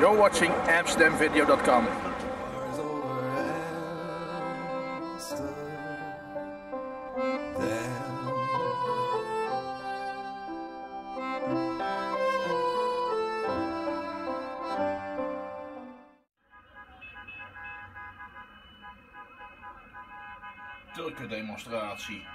You're watching AmsterdamVideo.com. Turkendemonstratie.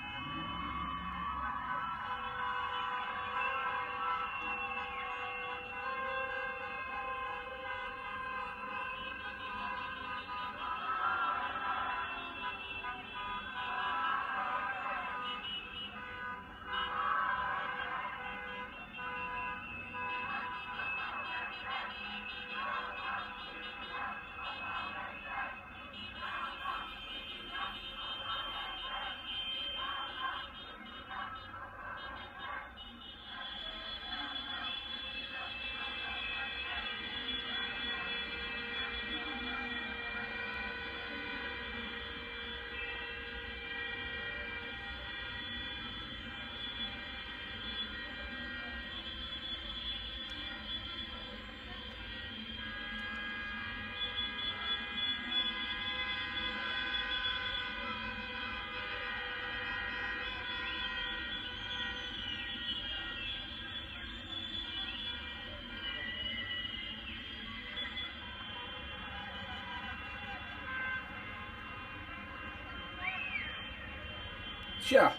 Tja,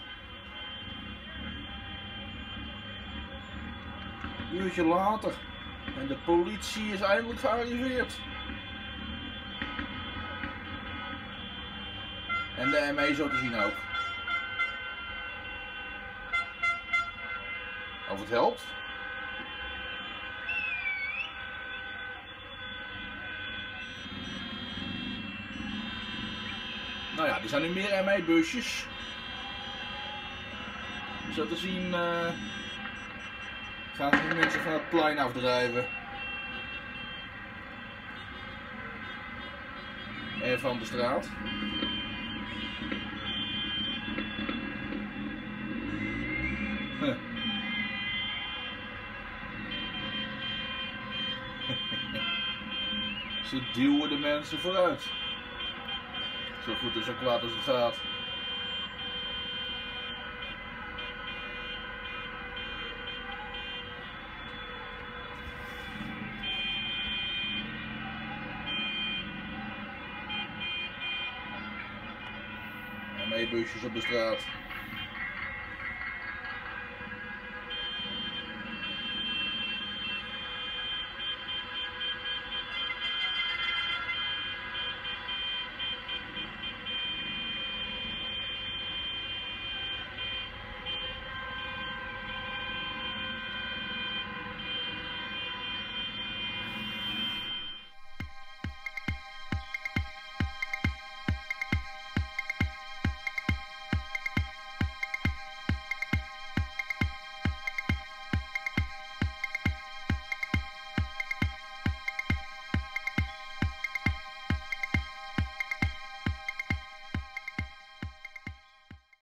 een uurtje later en de politie is eindelijk gearriveerd. En de ME zo te zien ook. Of het helpt? Nou ja, er zijn nu meer ME-busjes. Zo te zien gaan de mensen van het plein afdrijven. En van de straat. Ze duwen de mensen vooruit. Zo goed en zo kwaad als het gaat. Busjes op de straat.